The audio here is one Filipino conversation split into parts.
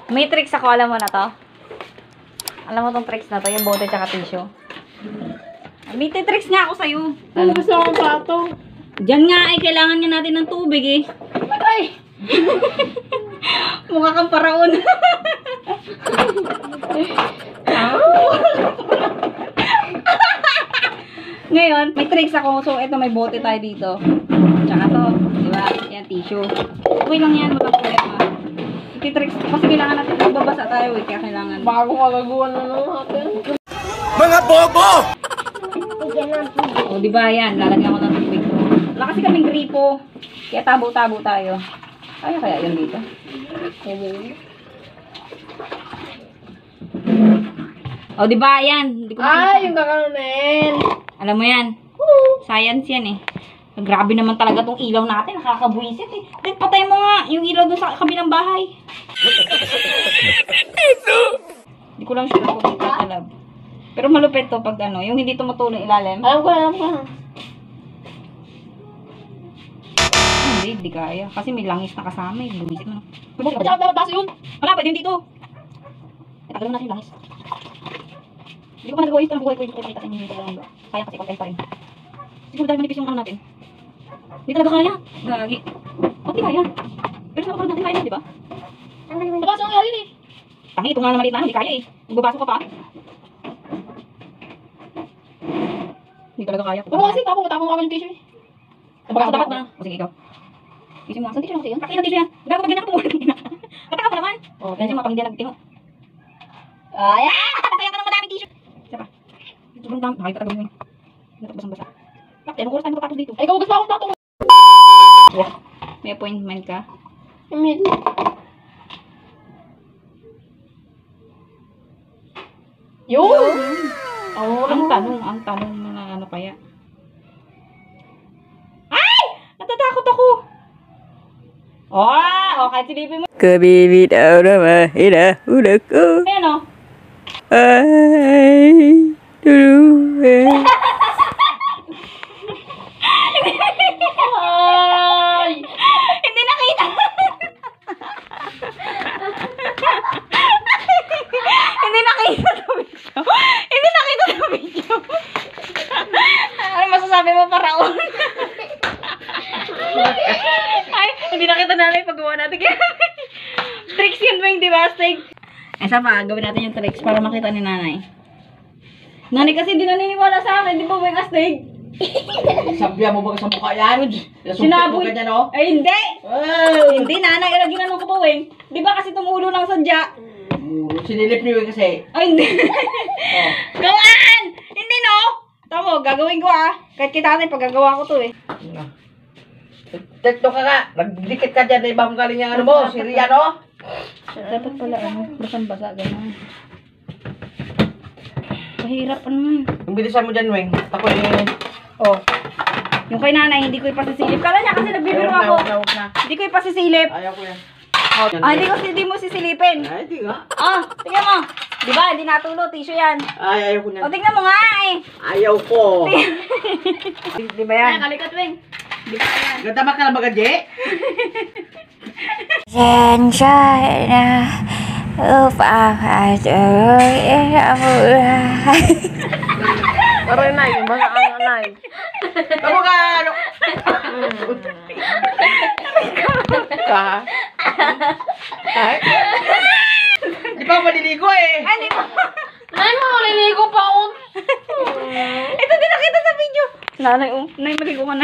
May tricks ako, alam mo na to? Alam mo tong tricks na to, yung bote tsaka tissue. May tricks nga ako sa'yo. Ano gusto akong plato? Diyan nga ay kailangan nga natin ng tubig eh. Ay! Mukha kang paraon. Ngayon, may tricks ako. So, ito may bote tayo dito. Tsaka to, di ba? Yan, tissue. Okay lang yan, matapulit ha. Iti-tricks ko kasi kailangan natin magbabasa tayo eh. Kaya kailangan. Bago kagaguan na natin. Mga bobo! O, di ba yan? Lalagyan ko ng tubig. Wala kasi kaming gripo. Kaya tabo-tabo tayo. Kaya yun dito. O, di ba yan? Hindi ko makita. Yung kakaronin. Alam mo yan. Science yan eh. Grabe naman talaga tong ilaw natin. Nakakabuisit eh. Then patay mo nga yung ilaw dun sa kabilang bahay. Hindi ko lang sure kung dito talab. Pero malupit to pag ano, yung hindi tumutulong ilalim. Alam ko. Hindi kaya. Kasi may langis na kasama eh. Buisit mo. Dapat basa yun. Wala, pwede yung dito. Tagalin natin yung langis. Hindi ko pa nagagawa ito. Ang buhay ko yung kita natin yung talaga. Kaya kasi content pa rin. Siguro dahil manipis yung ano natin. Hindi talaga kaya. Gagi. O, di kaya. Pero sa kapag natin kaya, di ba? Nabasa ang halin eh. Tangi, ito nga na maliit na ano, hindi kaya eh. Magbabasa ka pa. Hindi talaga kaya. Ano kasi tapong kami yung tissue eh. Magbabasa dapat na. O sige, ikaw. Tissue mo. Saan tissue lang kasi yun? Kaki ng tissue yan. Gago pag ganyan ka tumulong. Kataka mo naman. O, ganyan mo pag hindi nagtingo. Ay, kaya ka ng madaming tissue. Isa pa. Sobrang dami. Bakit patagawin mo yun? Natakbasang-basa. Bakit? Anong oras tayo makatapos dito? Ay, ikaw gusto akong plato. Yeah. May appointment ka? Emil. Yun! Ang tanong na ano kaya? Ay! Natatakot ako! Oh, kahit silipin mo. Kabibit naman, hinahulog ko. Ayan o. Ay, tuluyan. Ay! Hindi nakita. Hindi nakita sa video. Hindi nakita sa video. Ano masasabi mo, paraon? Ay, hindi nakita nanay paggawa natin. Tricks yun, Beng, di ba, Stig? Esa pa, gawin natin yung tricks para makita ni nanay. Nanay kasi hindi naniniwala sa akin, di ba, Beng, Astig? Sabihan mo ba sa mukha yan? Sinaboy. Ka dyan, oh. Ay, hindi! Ay! Hindi, nanay, lagi na nung kapawin. Di ba kasi tumulo lang sadya? Sinilip niyo yun kasi. Ay, hindi. Oh. Gawaan! Hindi, no? Tamo, gagawin ko Kahit kita natin, paggagawa ko to eh. Tekto ka nga. Nagdikit ka dyan. Iba kung galing yung ano mo. Sirian, oh. Dapat pala, basang-basa, gano'n. Mahirap, Yung bilisan mo dyan, Weng. Ako eh. Oh. Yung kay nanay, hindi ko ipasisilip. Kala niya kasi nagbibiro ako. Huwag na. Hindi ko ipasisilip. Ayaw ko yan. Hindi mo sisilipin. Ay, di nga. Tingnan mo. Di ba, hindi natulo, tissue yan. Ay, ayaw ko yan. Tingnan mo nga eh. Ayaw ko. Di ba yan? Kalikat, Weng. Di ba yan? Ganda ka na ba, Gadje? Sunshine na upapatuloy ang buhay. Pero yun, Nay. Yung basa ang Nay. Tama ka, ano? Ka? Ay? Di pa ako maliligo eh. Ay, di ba? Nay, maliligo pa ako. Ito din nakita sa video. Nanay, Nay, maligo ka na.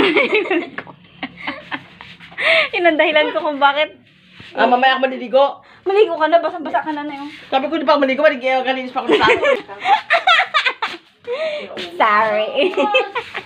Yun ang dahilan ko kung bakit. Mamaya ako maliligo. Maligo ka na, basang-basa ka na na yun. Sabi ko di pa ako maligo, kalinis pa ako sa ako. Sorry.